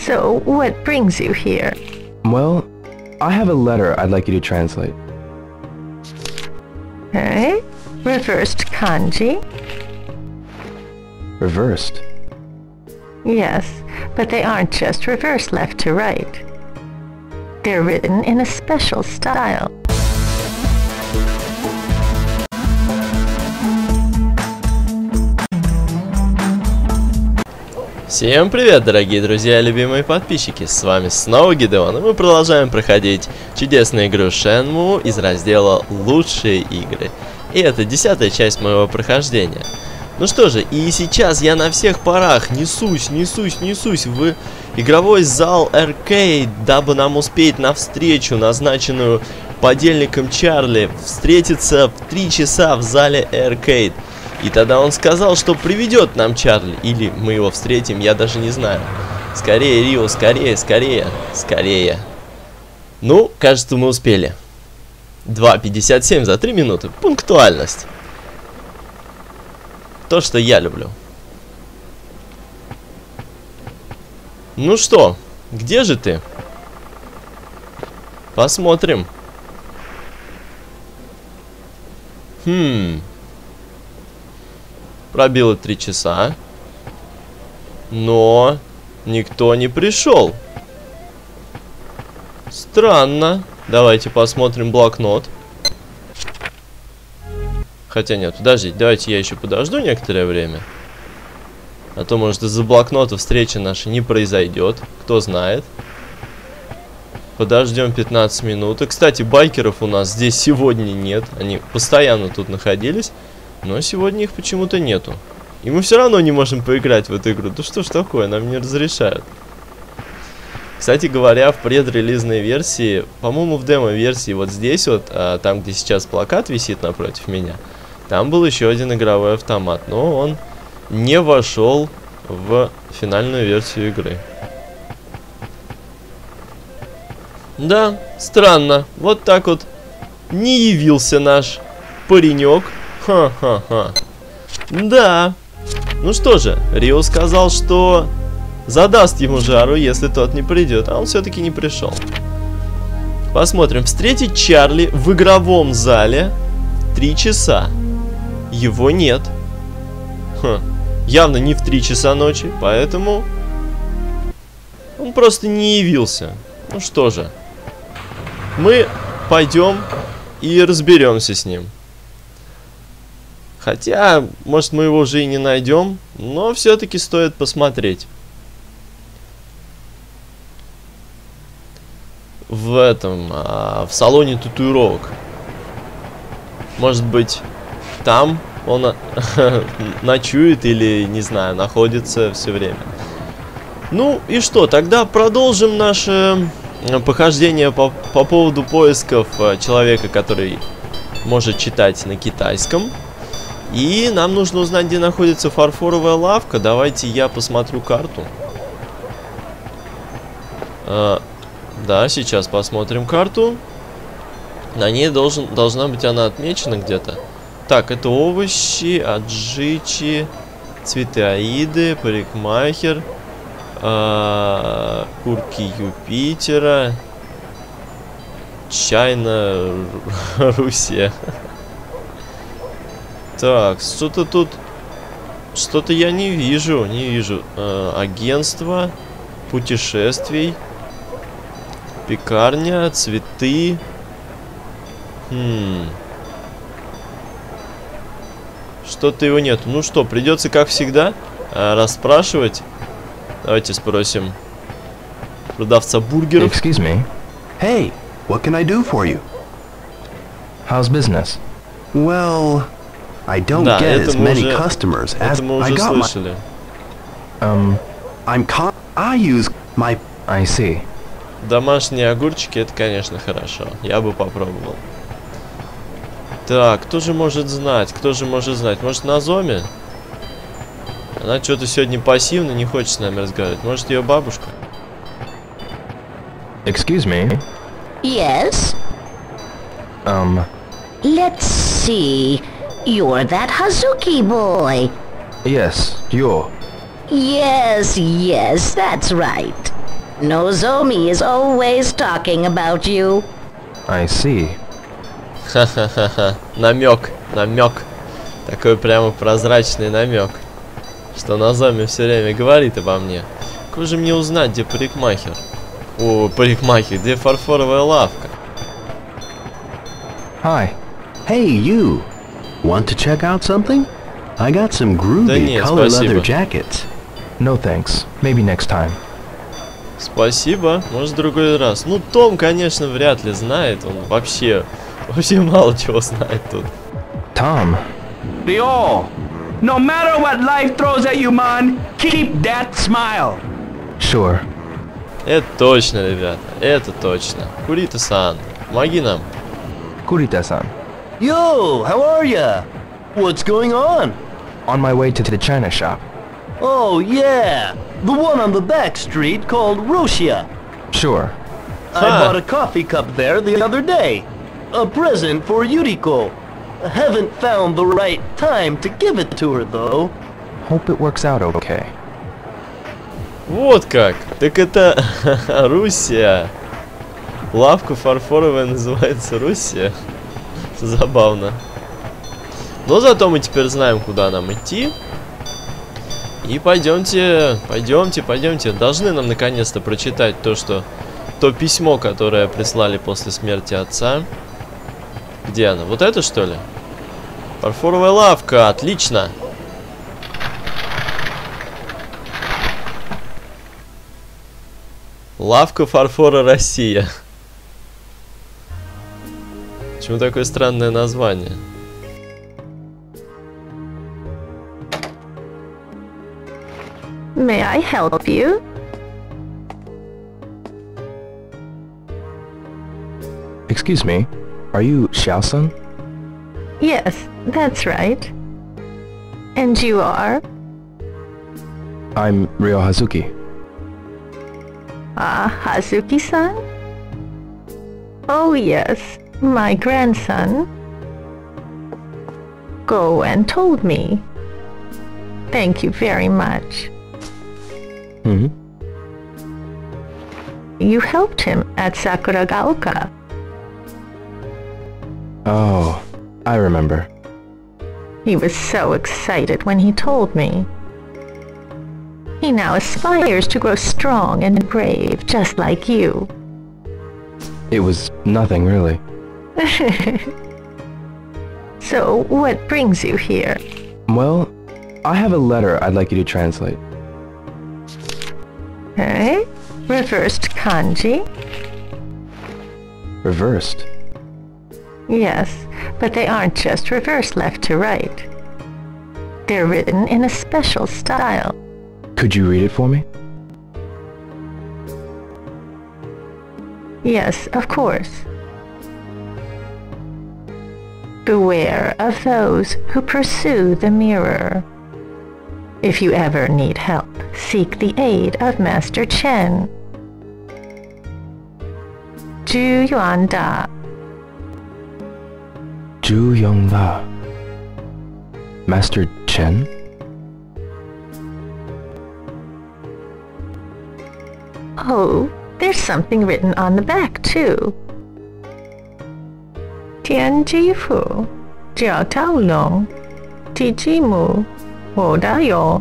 So, what brings you here? Well, I have a letter I'd like you to translate. Okay. Reversed kanji? Reversed? Yes, but they aren't just reversed left to right. They're written in a special style. Всем привет, дорогие друзья и любимые подписчики, с вами снова Гидеон, и мы продолжаем проходить чудесную игру Shenmue из раздела «Лучшие игры». И это 10-я часть моего прохождения. Ну что же, и сейчас я на всех парах несусь в игровой зал Arcade, дабы нам успеть на встречу, назначенную подельником Чарли, встретиться в 3 часа в зале Arcade. И тогда он сказал, что приведет нам Чарли. Или мы его встретим, я даже не знаю. Скорее, Рио, скорее. Ну, кажется, мы успели. 2:57 за 3 минуты. Пунктуальность. То, что я люблю. Ну что, где же ты? Посмотрим. Пробило 3 часа. Но никто не пришел. Странно. Давайте посмотрим блокнот. Хотя нет, подождите, давайте я еще подожду некоторое время. А то, может, из-за блокнота встреча наша не произойдет. Кто знает. Подождем 15 минут. И, кстати, байкеров у нас здесь сегодня нет. Они постоянно тут находились. Но сегодня их почему-то нету. И мы все равно не можем поиграть в эту игру. Да что ж такое, нам не разрешают. Кстати говоря, в предрелизной версии, по-моему, в демо-версии, вот здесь вот, там, где сейчас плакат висит напротив меня, там был еще один игровой автомат. Но он не вошел в финальную версию игры. Да, странно. Вот так вот не явился наш паренек. Ха-ха-ха. Да. Ну что же, Рио сказал, что задаст ему жару, если тот не придет. А он все-таки не пришел. Посмотрим. Встретить Чарли в игровом зале 3 часа. Его нет. Явно не в 3 часа ночи, поэтому он просто не явился. Ну что же. Мы пойдем и разберемся с ним. Хотя, может, мы его уже и не найдем, но все-таки стоит посмотреть. В салоне татуировок. Может быть, там он ночует или, не знаю, находится все время. Ну и что, тогда продолжим наше похождение по поводу поисков человека, который может читать на китайском. И нам нужно узнать, где находится фарфоровая лавка. Давайте я посмотрю карту. Да, сейчас посмотрим карту. На ней должна быть она отмечена где-то. Так, это овощи, аджичи, цветы аиды, парикмахер, курки Юпитера, чай на Руси. Так, что-то тут... Что-то я не вижу. Агентство путешествий. Пекарня, цветы. Что-то его нету. Ну что, придется, как всегда, расспрашивать. Давайте спросим продавца бургеров. Excuse me. Hey, what can I do for you? How's business? Well, I don't Да, get as many мы customers as мы I уже got слышали. I use my... I see. Домашние огурчики, это, конечно, хорошо. Я бы попробовал. Так, кто же может знать? Может, Назоми? Она что-то сегодня пассивно, не хочет с нами разговаривать. Может, ее бабушка? Excuse me. Yes? Let's see. You're that Hazuki boy. Yes, you're. Yes, that's right. Nozomi is always talking about you. I see. Ха-ха-ха-ха. Намек, намек. Такой прямо прозрачный намек. Что Нозоми все время говорит обо мне. Как же мне узнать, где парикмахер? О, парикмахер, где фарфоровая лавка? Hi. Hey, you. Want to check out something? I got some groovy нет, color спасибо. leather jackets. No thanks. Maybe next time. Спасибо, может в другой раз. Ну, Том, конечно, вряд ли знает. Он вообще мало чего знает тут. Tom. Leo, no matter what life throws at you, man, keep that smile. Sure. Это точно, ребята, это точно. Курита-сан, помоги нам. Kurita-san. Yo, how are ya? What's going on? On my way to the China shop. Oh yeah, the one on the back street called Roshia. Sure. I Huh. bought a coffee cup there the other day. A present for Yuriko. Haven't found the right time to give it to her though. Hope it works out okay. Вот как. Так это Руссия. Лавка фарфоровая называется Руссия. Забавно. Но зато мы теперь знаем, куда нам идти. И пойдемте. Должны нам наконец-то прочитать то письмо, которое прислали после смерти отца. Где она? Вот это, что ли? Фарфоровая лавка. Отлично. Лавка фарфора Россия. Почему такое странное название? May I help you? Excuse me. Are you Xiao-san? Yes, that's right. And you are? I'm Ryo Hazuki. Ah, Hazuki-san? Oh yes, my grandson. Go and told me. Thank you very much. Mm-hmm. You helped him at Sakuragaoka. Oh, I remember. He was so excited when he told me. He now aspires to grow strong and brave, just like you. It was nothing really. So, what brings you here? Well, I have a letter I'd like you to translate. Eh? Reversed kanji? Reversed. Yes, but they aren't just reversed left to right. They're written in a special style. Could you read it for me? Yes, of course. Beware of those who pursue the mirror. If you ever need help, seek the aid of Master Chen. Zhu Yuanda. Zhu Yongda. Master Chen? Oh, there's something written on the back, too. Tianjifu, Jiao Taolong, Tijimu, Wodayo.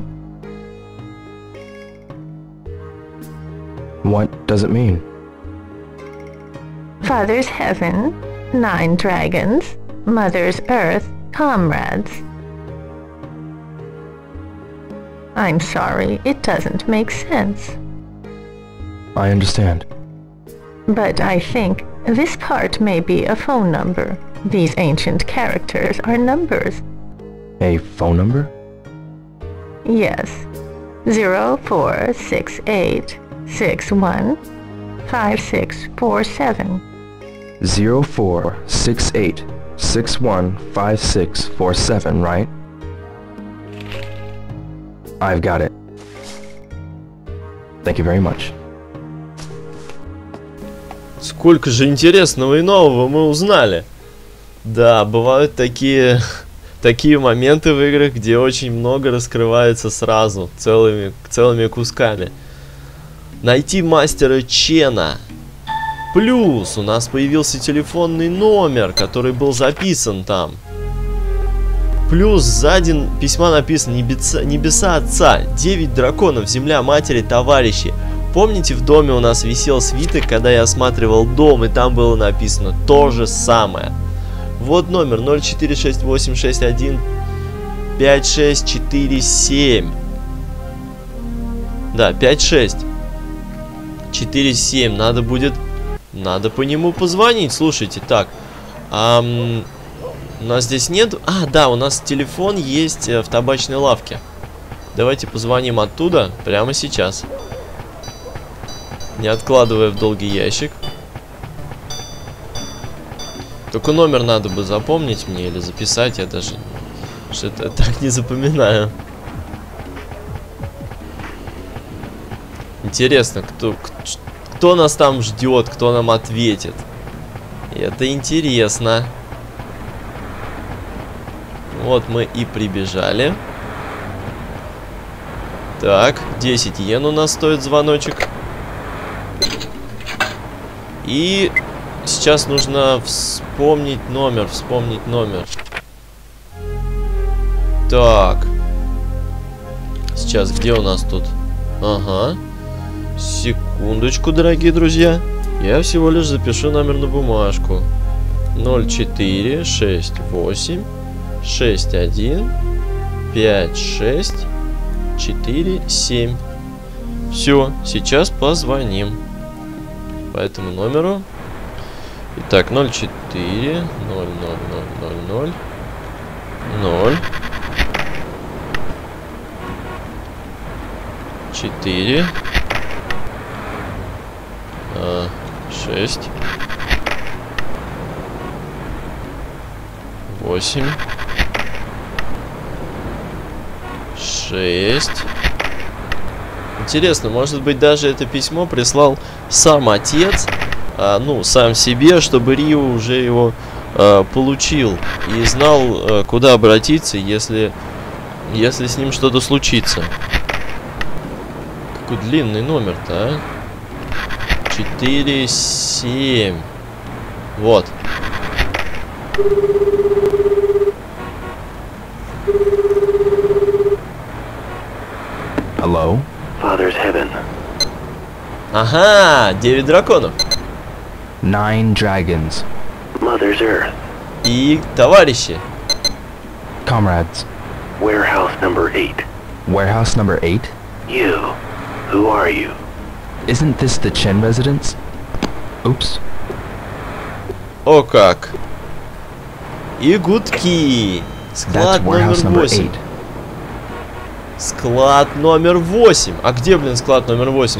What does it mean? Father's heaven, 9 dragons, Mother's earth, comrades. I'm sorry, it doesn't make sense. I understand. But I think this part may be a phone number. These ancient characters are numbers. A phone number? Yes. 0468 61 5647. 0468 615647, right? I've got it. Thank you very much. Сколько же интересного и нового мы узнали. Да, бывают такие моменты в играх, где очень много раскрывается сразу, целыми кусками. Найти мастера Чена. Плюс у нас появился телефонный номер, который был записан там. Плюс сзади письма написано: небеса отца, 9 драконов, земля матери, товарищи. Помните, в доме у нас висел свиток, когда я осматривал дом, и там было написано то же самое. Вот номер 0468615647. Да, 5647. Надо по нему позвонить. Слушайте, так. У нас здесь нет... А, да, у нас телефон есть в табачной лавке. Давайте позвоним оттуда прямо сейчас. Не откладывая в долгий ящик. Только номер надо бы запомнить мне или записать. Я даже что-то так не запоминаю. Интересно, кто нас там ждет, кто нам ответит. Это интересно. Вот мы и прибежали. Так, 10 йен у нас стоит звоночек. И сейчас нужно вспомнить номер. Так. Сейчас, где у нас тут? Ага. Секундочку, дорогие друзья. Я всего лишь запишу номер на бумажку. 0468615647. Все, сейчас позвоним по этому номеру. Итак, 04 0 4 6 8 6. Интересно, может быть, даже это письмо прислал сам отец, ну, сам себе, чтобы Рио уже его получил и знал, куда обратиться, если с ним что-то случится. Какой длинный номер-то, а? 47. Вот. Hello? Father's heaven. Ага, 9 драконов. 9 dragons. Mother's earth. И товарищи. Comrades. Warehouse number 8. Warehouse number 8? You. Who are you? Isn't this the Chen residence? Oops. О как. И гудки. Склад That's номер warehouse number 8. 8. Склад номер 8. А где, блин, склад номер 8?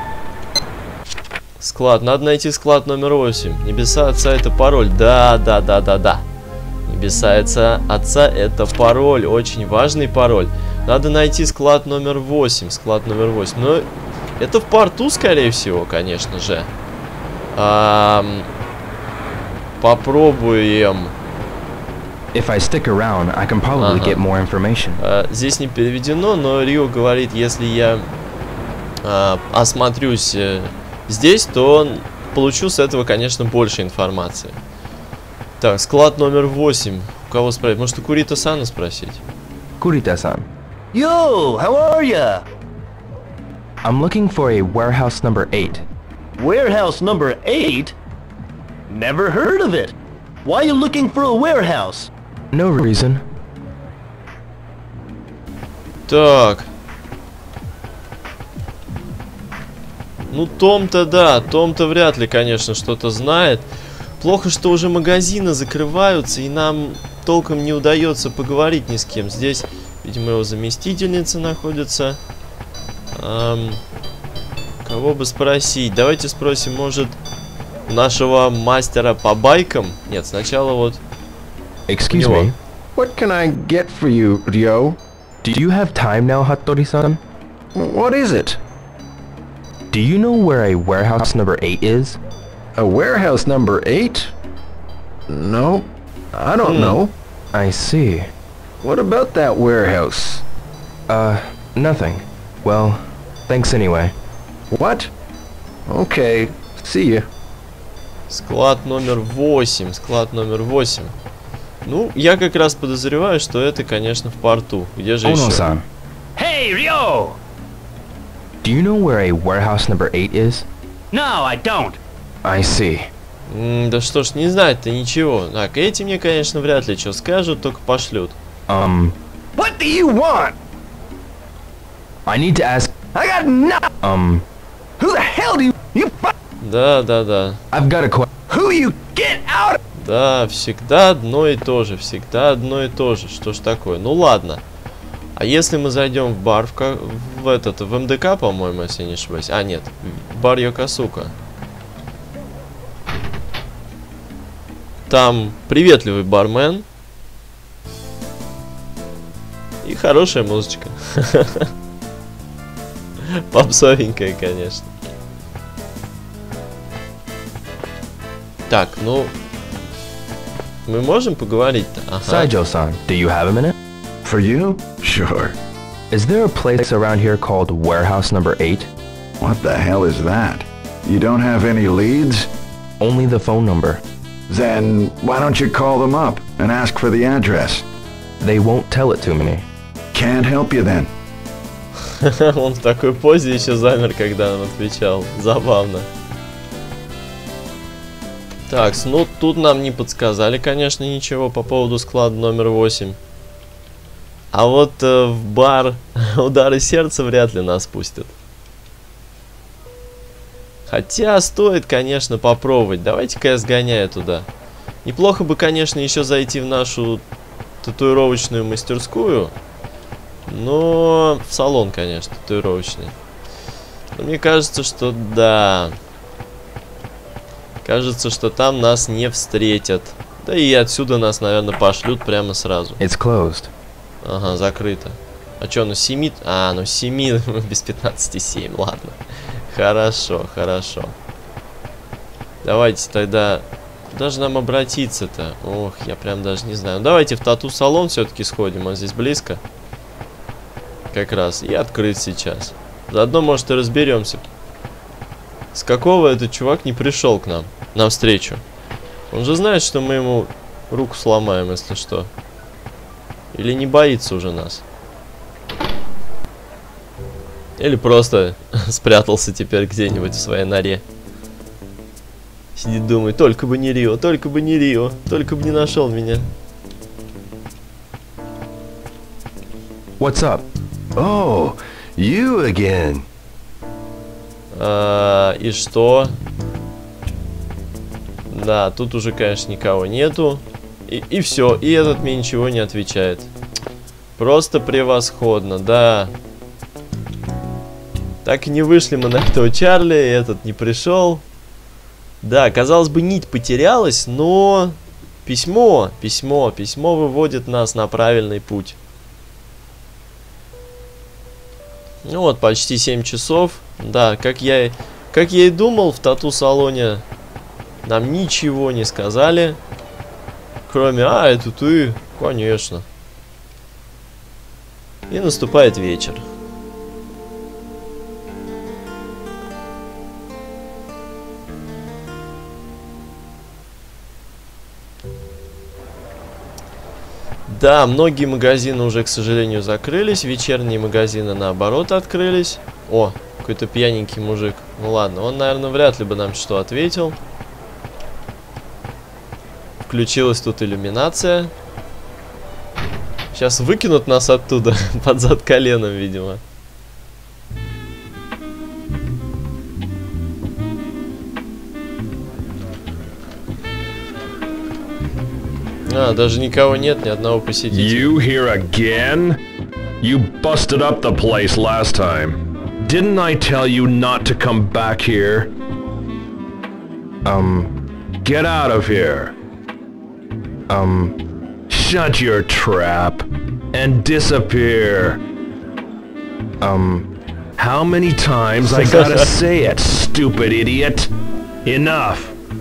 Склад. Надо найти склад номер 8. Небеса отца — это пароль. Да. Небеса отца — это пароль. Очень важный пароль. Надо найти склад номер 8. Склад номер 8. Но это в порту, скорее всего, конечно же. Попробуем. If I stick around, I can probably get more information. Здесь не переведено, но Рио говорит, если я осмотрюсь здесь, то получу с этого, конечно, больше информации. Так, склад номер 8. У кого спросить? Может, у Курита-сана спросить? Kurita-san, Yo, how are ya? I'm looking for a warehouse number 8. Warehouse number 8? Never heard of it. Why are you looking for a warehouse? No reason. Так. Ну, Том-то да, Том-то вряд ли, конечно, что-то знает. Плохо, что уже магазины закрываются, и нам толком не удается поговорить ни с кем. Здесь, видимо, его заместительница находится. Кого бы спросить? Давайте спросим, может, нашего мастера по байкам? Нет, сначала вот... Excuse Него. me. What can I get for you, Ryo? Do you have time now, Hattori-san? What is it? Do you know where a warehouse number 8 is? A warehouse number 8? No, I don't know. I see. What about that warehouse? Nothing. Well, thanks anyway. What? Okay, see you. Склад номер 8. Склад номер 8. Ну, я как раз подозреваю, что это, конечно, в порту. Где же еще? Ono-san, Hey, Ryo! do you know where a warehouse number 8 is? No, I don't. I see. Да что ж, не знать-то ничего. Так, эти мне, конечно, вряд ли что скажут, только пошлют. What do you want? I need to ask. I got nothing. Who the hell do you Да. I've got a question. Who you get out? Да, всегда одно и то же. Всегда одно и то же. Что ж такое? Ну ладно. А если мы зайдем в бар, в МДК, по-моему, если я не ошибаюсь. А, нет. Бар Йокосука. Там приветливый бармен. И хорошая музычка. Попсовенькая, конечно. Так, ну... Мы можем поговорить-то? Ага. Saijo-san, do you have a minute? For you? Sure. Is there a place around here called warehouse number 8? What the hell is that? You don't have any leads? Only the phone number. Then why don't you call them up and ask for the address? They won't tell it to me. Can't help you then. Он в такой позе еще замер, когда он отвечал. Забавно. Так, ну тут нам не подсказали, конечно, ничего по поводу склада номер 8. А вот в бар удары сердца вряд ли нас пустят. Хотя стоит, конечно, попробовать. Давайте-ка я сгоняю туда. Неплохо бы, конечно, еще зайти в нашу татуировочную мастерскую. Но в салон, конечно, татуировочный. Но мне кажется, что да. Кажется, что там нас не встретят. Да и отсюда нас, наверное, пошлют прямо сразу. It's closed. Ага, закрыто. А что, ну 7? А, ну 7 без 15,7, ладно. Хорошо, хорошо. Давайте тогда... Куда же нам обратиться-то? Ох, я прям даже не знаю. Ну, давайте в тату-салон все-таки сходим, он здесь близко. Как раз. И открыт сейчас. Заодно, может, и разберемся. С какого этот чувак не пришел к нам навстречу? Он же знает, что мы ему руку сломаем, если что. Или не боится уже нас? Или просто спрятался теперь где-нибудь в своей норе. Сидит, думает, только бы не Рио, только бы не Рио, только бы не нашел меня. What's up? Oh, you again. И что? Да, тут уже, конечно, никого нету. И все, и этот мне ничего не отвечает. Просто превосходно, да. Так и не вышли мы на этого Чарли, и этот не пришел. Да, казалось бы, нить потерялась, но письмо выводит нас на правильный путь. Ну вот, почти 7 часов. Да, как я и думал, в тату-салоне нам ничего не сказали. Кроме, это ты, конечно. И наступает вечер. Да, многие магазины уже, к сожалению, закрылись. Вечерние магазины, наоборот, открылись. О, какой-то пьяненький мужик. Ну ладно, он, наверное, вряд ли бы нам что ответил. Включилась тут иллюминация. Сейчас выкинут нас оттуда, под зад коленом, видимо. А, даже никого нет, ни одного посетителя. You here again? You busted up the place last time. Didn't I tell you not to come back here? Get out of here. Shut your trap and disappear. How many times I gotta say it, stupid idiot? Enough.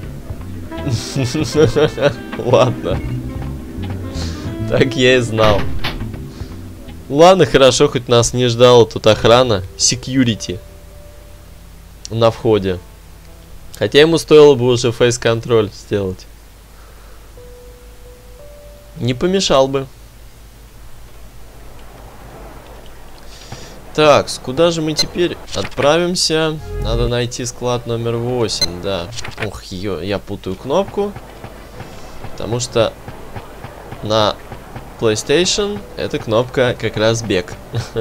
Ладно. Так я и знал. Ладно, хорошо, хоть нас не ждала тут охрана. Security. на входе. Хотя ему стоило бы уже фейс-контроль сделать. Не помешал бы. Так, куда же мы теперь отправимся? Надо найти склад номер 8, да. Ох, я путаю кнопку. Потому что на PlayStation эта кнопка как раз бег.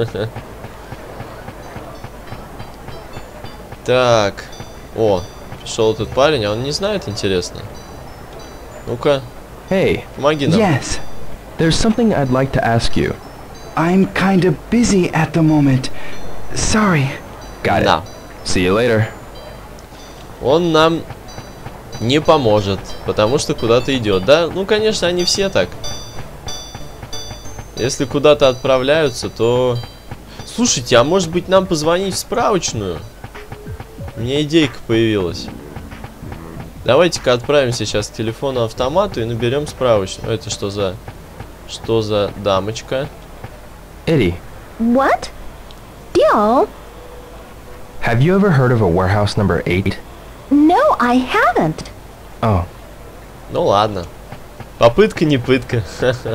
Так. О, пришел этот парень, а он не знает, интересно. Ну-ка. Hey. Помоги нам. Yes. There's something I'd like to ask you. I'm kind of busy at the moment. Sorry. Got it. Да. See you later. Он нам не поможет, потому что куда-то идет, да? Ну, конечно, они все так. Если куда-то отправляются, то... Слушайте, а может быть нам позвонить в справочную? У меня идейка появилась. Давайте-ка отправимся сейчас к телефону-автомату и наберем справочную. Это что за дамочка? Eddie, What? Dio? have you ever heard of a warehouse number 8? No, I haven't. Oh, Ну ладно. Попытка не пытка.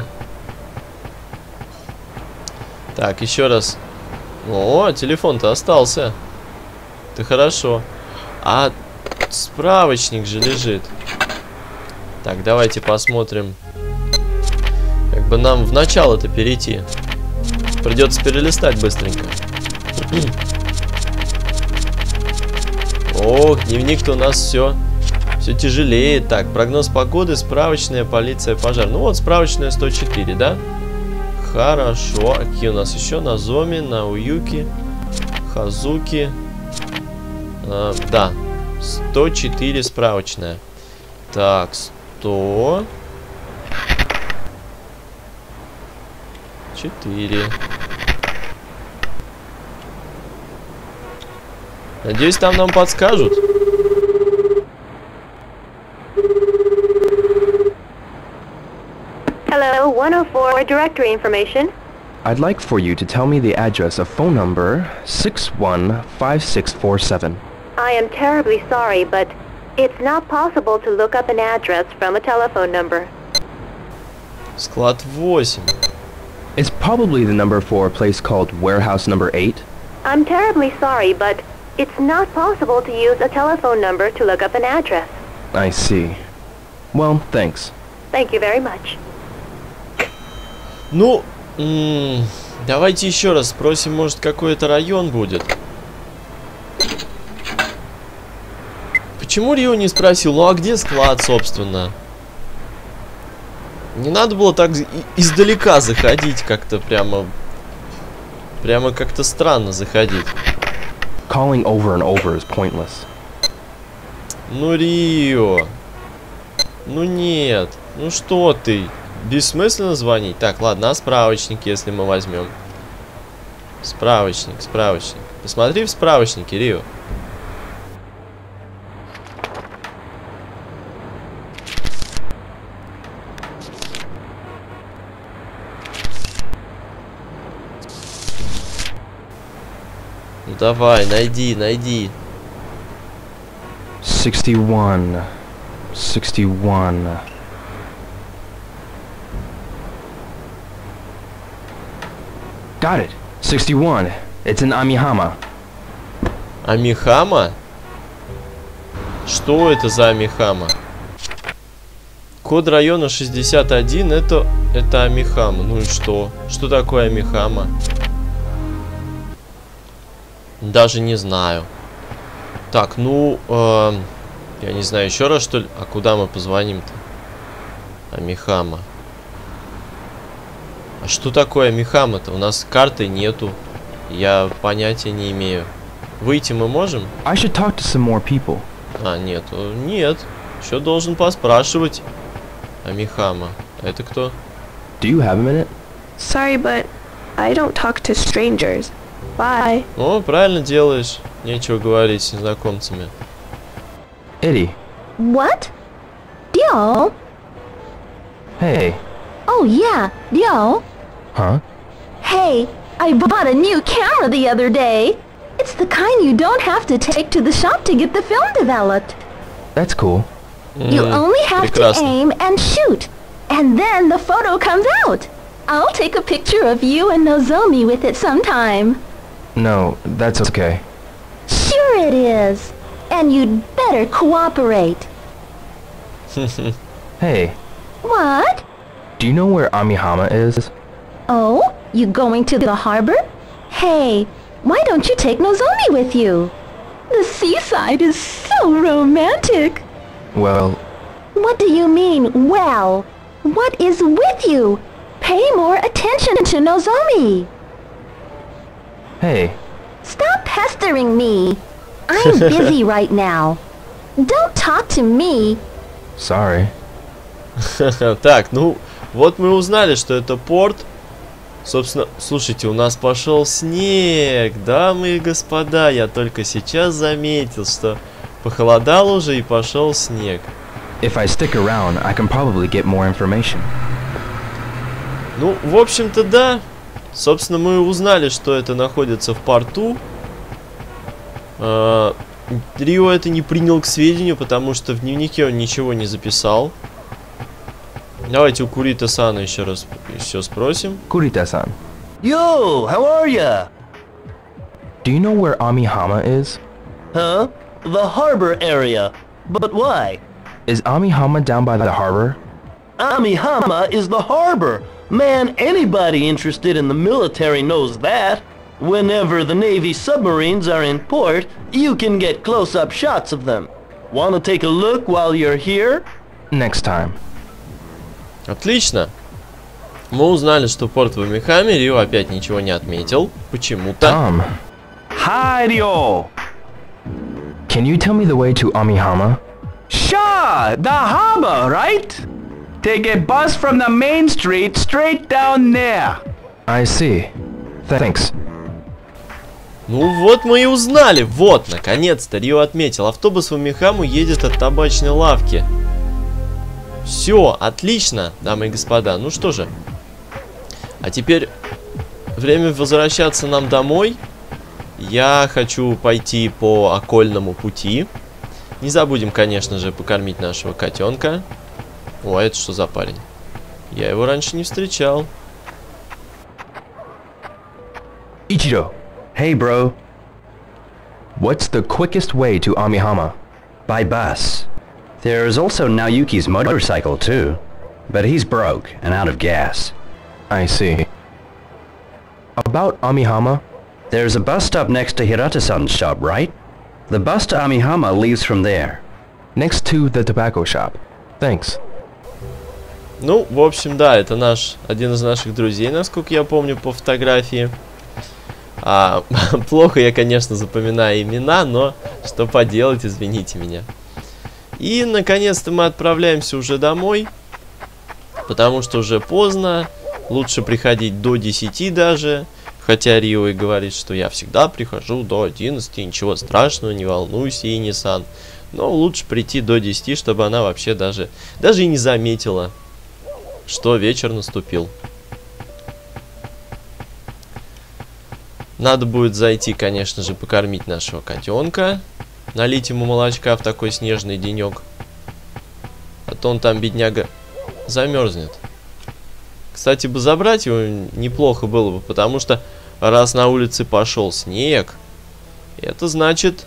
Так, еще раз. О, телефон-то остался. Ты хорошо. А справочник же лежит. Так, давайте посмотрим. Как бы нам в начало-то перейти. Придется перелистать быстренько. Ох, дневник-то у нас все тяжелее. Так, прогноз погоды, справочная, полиция, пожар. Ну вот, справочная 104, да? Хорошо. А какие у нас еще? На Зоме, на Уюки, Хазуки. Да, 104 справочная. Так, 100. 4. Надеюсь, там нам подскажут. Hello, 104 directory information. I'd like for you to tell me the address of phone number 615647. I am terribly sorry, but it's not possible to look up an address from a telephone number. Склад 8. It's probably the number for a place called warehouse number 8. I'm terribly sorry, but it's not possible to use a telephone number to look up an address. I see. Well, thanks. Thank you very much. Ну, давайте еще раз спросим, может, какой-то район будет. Почему Рио не спросил, ну а где склад, собственно? Не надо было так издалека заходить, как-то прямо как-то странно заходить. Calling over and over is pointless. Ну, Рио. Ну нет. Ну что ты? Бессмысленно звонить. Так, ладно, а справочник, если мы возьмем. Справочник. Посмотри в справочнике, Рио. Ну давай, найди. 61. Got it. 61. It's in Amihama. Амихама? Что это за Амихама? Код района 61, это Амихама. Ну и что? Что такое Амихама? Даже не знаю. Так, ну, я не знаю, еще раз, что ли? А куда мы позвоним-то? Амихама. А что такое Амихама-то? У нас карты нету. Я понятия не имею. Выйти мы можем? I should talk to some more people. А, нет. Нет. Еще должен поспрашивать. Амихама. Это кто? Do you have a minute? Sorry, but I don't talk to strangers. Bye. О, правильно делаешь. Нечего говорить с незнакомцами. Eddie. What? Dio? Hey. Oh yeah, Dio. Huh? Hey, I bought a new camera the other day. It's the kind you don't have to take to the shop to get the film developed. That's cool. You only have to aim and shoot, and then the photo comes out. I'll take a picture of you and Nozomi with it sometime. No, that's okay. Sure it is. And you'd better cooperate. Hey. What? Do you know where Amihama is? Oh? You going to the harbor? Hey, why don't you take Nozomi with you? The seaside is so romantic. Well... What do you mean, well? What is with you? Pay more attention to Nozomi. Hey. Stop pestering me. I'm busy right now. Don't talk to me. Sorry. Так, ну, вот мы узнали, что это порт. Собственно, слушайте, у нас пошел снег, дамы и господа. Я только сейчас заметил, что похолодало уже и пошел снег. If I stick around, I can probably get more information. Ну, в общем-то, да. Собственно, мы узнали, что это находится в порту. Рио это не принял к сведению, потому что в дневнике он ничего не записал. Давайте у Курита-сана еще раз спросим. Kurita-san. Yo, how are ya? Do you know where Amihama is? Huh? The harbor area. But why? Is Amihama down by the harbor? Amihama is the harbor. Man, anybody interested in the military knows that. Whenever the Navy submarines are in port, you can get close-up shots of them. Wanna take a look while you're here? Next time. Отлично. Мы узнали, что порт в Амихаме. Рио опять ничего не отметил. Почему-то. Tom. Hi, Rio. Can you tell me the way to Amihama? Sure, the harbor, right? Take a bus from the main street straight down there. I see. Thanks. Ну вот мы и узнали. Вот, наконец-то Рио отметил. Автобус в Амихаму едет от табачной лавки. Все, отлично, дамы и господа. Ну что же. А теперь время возвращаться нам домой. Я хочу пойти по окольному пути. Не забудем, конечно же, покормить нашего котенка. О, а это что за парень? Я его раньше не встречал. Ichiro. Hey, bro. What's the quickest way to Amihama? By bus. There's also Naoyuki's motorcycle, too. But he's broke and out of gas. I see. About Amihama? There's a bus stop next to Hirata-san's shop, right? The bus to Amihama leaves from there. Next to the tobacco shop. Thanks. Ну, в общем, да, это один из наших друзей, насколько я помню по фотографии. Плохо я, конечно, запоминаю имена, но что поделать, извините меня. И, наконец-то, мы отправляемся уже домой, потому что уже поздно, лучше приходить до 10 даже, хотя Рио и говорит, что я всегда прихожу до 11, ничего страшного, не волнуйся, Ини-сан. Но лучше прийти до 10, чтобы она вообще даже и не заметила, что вечер наступил. Надо будет зайти, конечно же, покормить нашего котенка. Налить ему молочка в такой снежный денек. А то он там, бедняга, замерзнет. Кстати, бы забрать его неплохо было бы, потому что раз на улице пошел снег, это значит,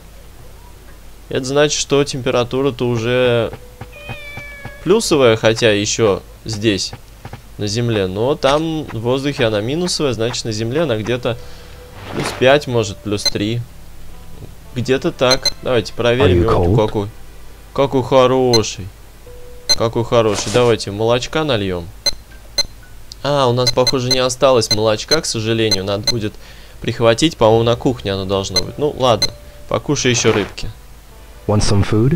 что температура-то уже плюсовая, хотя еще здесь, на земле. Но там в воздухе она минусовая, значит, на земле она где-то плюс 5, может, плюс 3. Где-то так. Давайте проверим его. Какой хороший. Какой хороший. Давайте молочка нальем. У нас, похоже, не осталось молочка, к сожалению. Надо будет прихватить. По-моему, на кухне оно должно быть. Ну, ладно. Покушай еще рыбки. Want some food?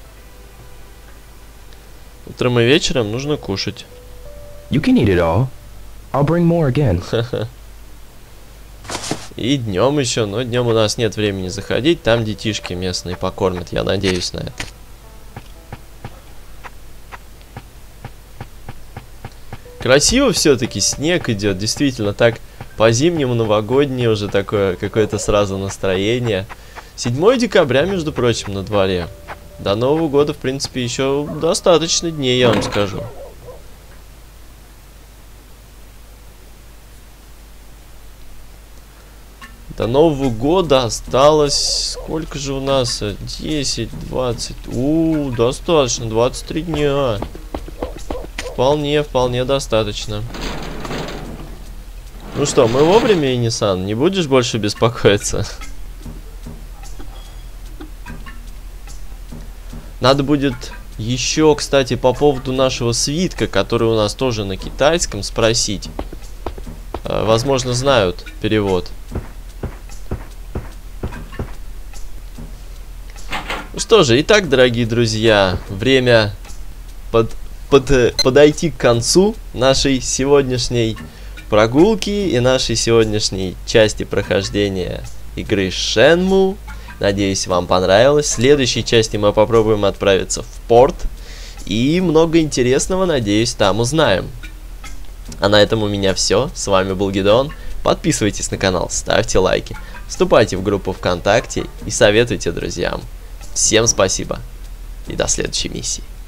Утром и вечером нужно кушать. You can eat it all. I'll bring more again. И днем еще, но днем у нас нет времени заходить. Там детишки местные покормят, я надеюсь на это. Красиво все-таки, снег идет. Действительно, так по-зимнему новогоднее уже такое, какое-то сразу настроение. 7 декабря, между прочим, на дворе. До Нового года, в принципе, еще достаточно дней, я вам скажу. До Нового года осталось... Сколько же у нас? 10, 20... достаточно. 23 дня. Вполне достаточно. Ну что, мы вовремя, Ини-сан? Не будешь больше беспокоиться? Надо будет еще, кстати, по поводу нашего свитка, который у нас тоже на китайском, спросить. Возможно, знают перевод. Ну что же, итак, дорогие друзья, время подойти к концу нашей сегодняшней прогулки и нашей сегодняшней части прохождения игры Shenmue. Надеюсь, вам понравилось. В следующей части мы попробуем отправиться в порт. И много интересного, надеюсь, там узнаем. А на этом у меня все. С вами был Гидеон. Подписывайтесь на канал, ставьте лайки, вступайте в группу ВКонтакте и советуйте друзьям. Всем спасибо и до следующей миссии.